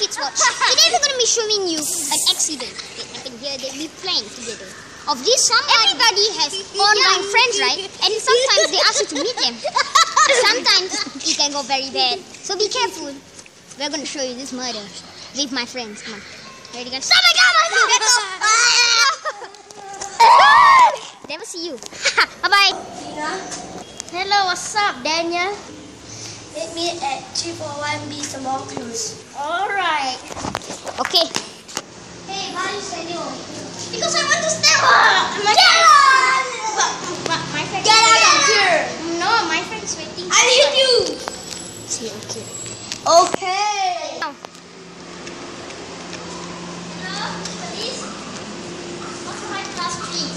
Kids Watch. Today we're going to be showing you an accident that happened here that we planned together. Of this, everybody has online friends, right? And sometimes they ask you to meet them. Sometimes it can go very bad. So be careful. We're going to show you this murder with my friends. Come on. Ready, guys? Oh my God, my phone! Never see you. Bye-bye. Hello, what's up, Daniel? Meet me at 341B Small Cruise. Alright. Okay. Hey, why are you standing over here? Because I want to stay. Get on! My friend. Get out of here! No, my friend's waiting. I hit you! See, okay. Okay. Now. Hello, police? What's my class fee?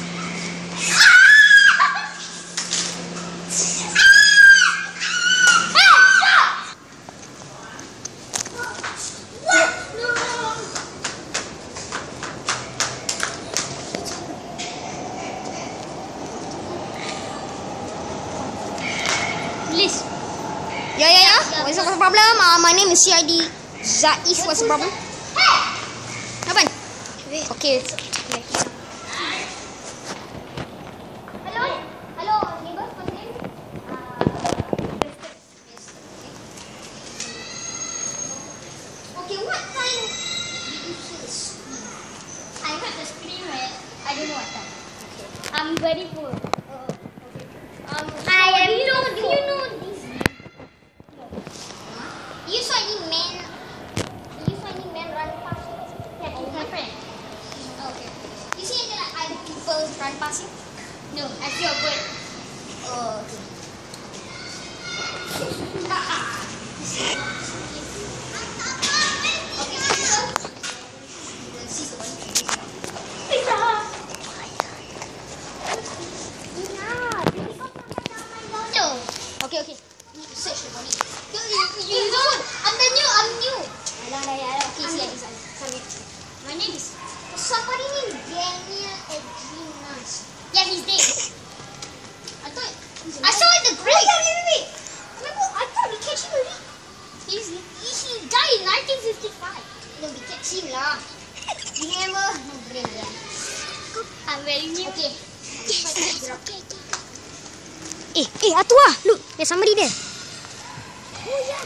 Please. Yeah. What's the problem? My name is CID Zaif. What's the problem? Apa? Okay. Hello, neighbor. What's your name? Okay, what time did you hear the scream? I heard the scream at I don't know what time. Okay. I'm very full. Do you know this? Do you saw any men? Run past you? Yeah, my friend. Okay. You see any other people run past you? No, I feel good. Oh, okay. Okay. Search the body. You don't. I'm new. Okay, see, My name is. somebody named Daniel Edrinas. Yeah, he's dead. I saw it in the grave. Wait. I thought we catch him already. He died in 1955. No, we catch him lah. You never. No brain then. I'm very new. Okay. Atua, look, there's somebody there. Oh yeah.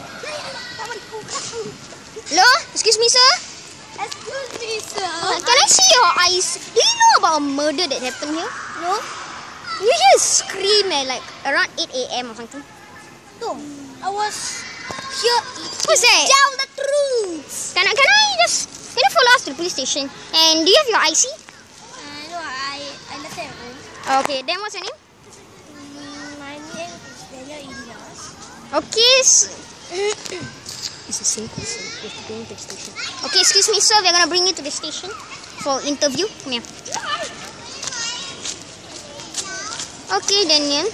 Hello, excuse me, sir. Excuse me, sir. Can I see your eyes? Do you know about a murder that happened here? No? You hear a scream at like around 8 a.m. or something? No. I was here. Who's that? Tell the truth. Can you follow us to the police station? And do you have your IC? No, I left it at home. Okay, then what's your name? My name is Daniel Elias. Okay. It's the same person. We have to bring you to the station. Okay, excuse me, sir. We're gonna bring you to the station for interview. Come here. Okay, Daniel.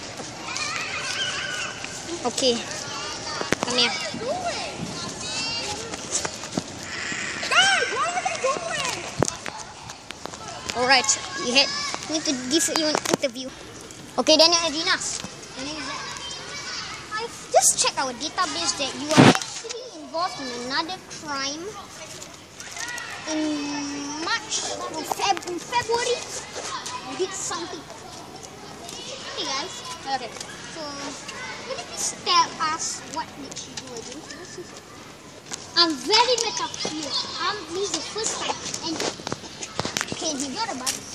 Okay. Come here. Alright, we need to give you an interview. Okay, Daniel Edrinas. I've just checked our database that you are actually involved in another crime in February. You did something. Hey guys. Okay. So, can you please tell us what did you do again? I'm very met up here. This is the first time. And can he go about it?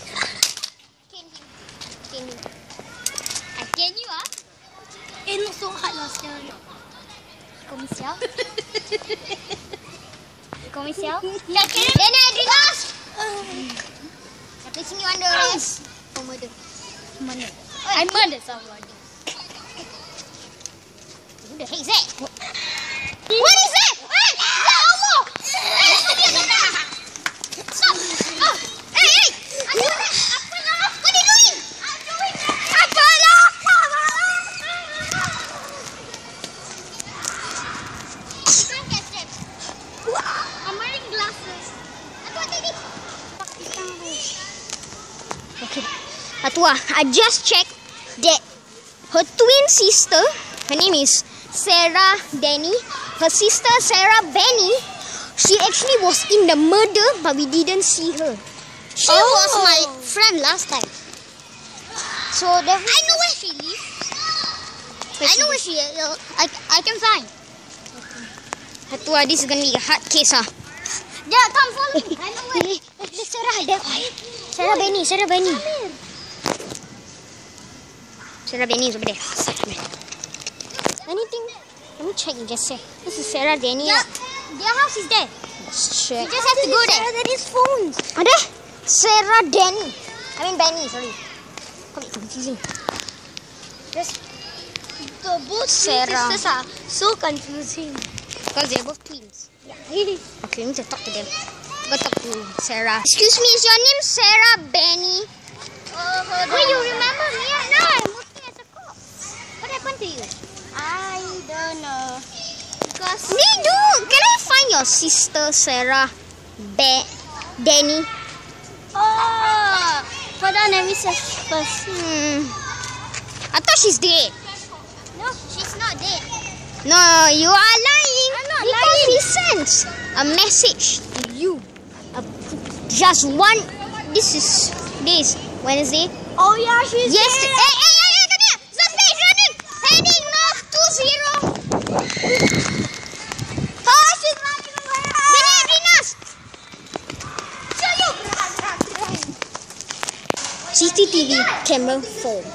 Can he? Can you It looks so hard last year. Komisial? Daniel Edrinas! I'm placing you under arrest for murder. I murdered someone. Who the heck is that? What is that? Ya Allah! Stop! Oh! Hey! What are you doing? I'm doing apa lah? You can't catch them. I'm wearing glasses. Okay. Atua, I just checked that her twin sister, her name is Sarah Denny. Her sister Sarah Benny she actually was in the murder, but we didn't see her. She was my friend last time. So I know where she lives. I know where she is. I can find. This is gonna be a hard case, huh? Yeah, come follow me. I know where. Sarah Benny. Sarah Benny is over there. Anything? Let me check. Just say this is Sarah Benny. Yeah, their house is there. Let's check. You just have to go there. Sarah Benny's phones. Are there? Sarah Benny. I mean Benny. Sorry. Confusing. Just Both Sarah. sisters are so confusing. Because they're both twins. Yeah. Okay, we need to talk to them. Go talk to Sarah. Excuse me, is your name Sarah Benny? Oh, you remember me? No, I'm working as a cop. What happened to you? I don't know. Because Can I find your sister Sarah Danny? oh, hold on, let me search first. I thought she's dead. No, she's not dead. No, you are lying. I'm not because lying. we sent a message to you. Just one. This is Wednesday. Oh yeah, she's Yes. dead. Hey, come here. Suspect running. Heading north 20. Oh, she's running away. Venus. CCTV camera 4.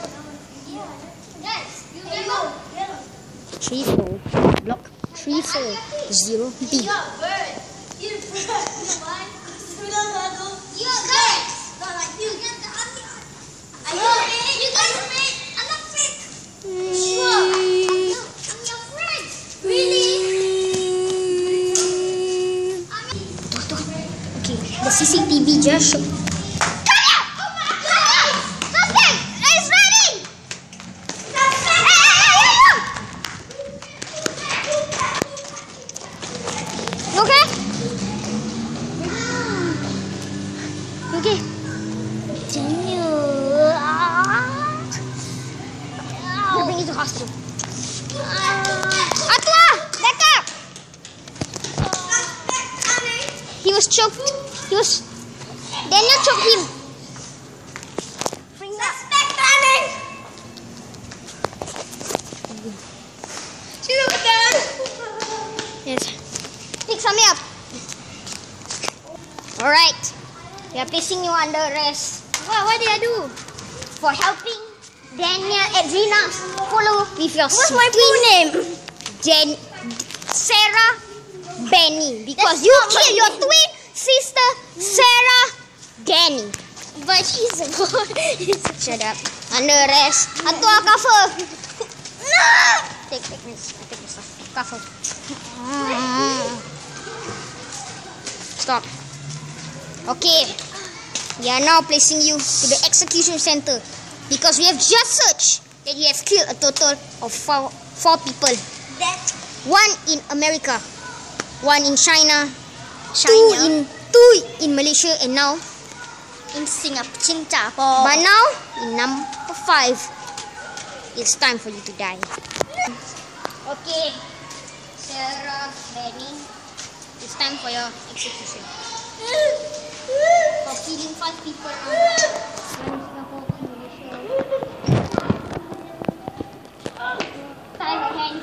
34 block 340B. Okay, the CCTV just showed. Okay. We'll bring you to hospital. Atwa! Back up! He was choked. Daniel choked him. Bring that. Suspect running. She's over there. Yes. Pick some up. Alright. We are placing you under arrest. What did I do? For helping Daniel Edrina follow with your What's my full name? Sarah Benny. Because That's you not my killed your name. twin sister Sarah Danny. But she's a boy. Shut up. Under arrest. Atwa cover. No! Take this. I take this off. Cover. Stop. Okay. We are now placing you to the execution center because we have just searched that you have killed a total of four people. One in America, one in China, two in Malaysia, and now In Singapore. but now in number 5, it's time for you to die. Okay, Sarah Benny, it's time for your execution. For killing 5 people now. Tie your hands.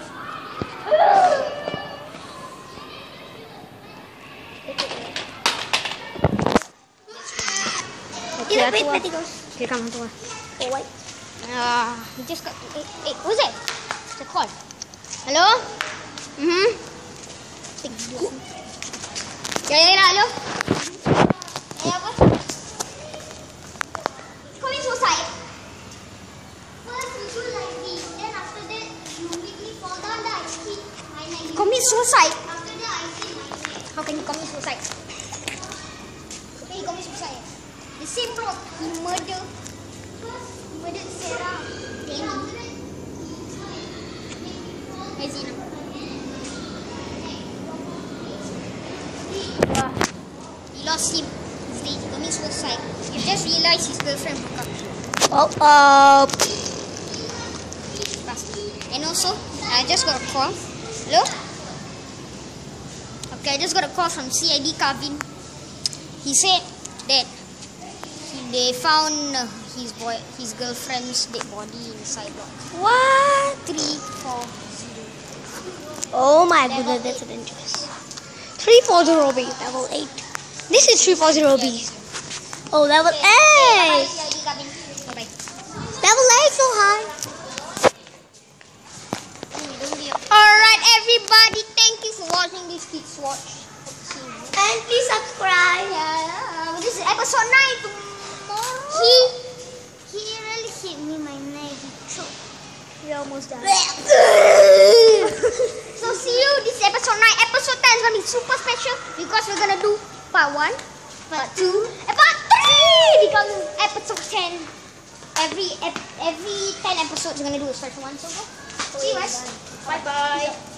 Okay, okay, come on, come on. Oh, wait. We just got. Hey, who's that? It's a call. Hello? Hello? Apa? Commit suicide. First you do like this, then after that you make me fall down, then I hit my neck. Commit suicide? After that I hit my neck. How can you commit suicide? How can you commit suicide? The same plot. He murdered Sarah Danny. Where is he now? He lost him. He's dead. He commit suicide. You just realized his girlfriend broke up. Bastard. And also, I just got a call. Hello? Okay, I just got a call from CID Kavin. He said that they found his girlfriend's dead body inside block What? 340. Oh my goodness, that's dangerous. 340B, level 8. This is 340B. Oh, level 8. Bye-bye, CID Kavin. Bye-bye. Level 8 so high. Alright, everybody, thank you for watching this Kids Watch. And please subscribe. Yeah, this is episode 9 tomorrow. He really hit me my neck. He choked. We almost died. So see you, this is episode 9. Episode 10 is going to be super special because we're going to do part 1, part 2, and part 3 becomes episode 10. Every 10 episodes we're going to do a special one. So go. See you guys. Bye-bye.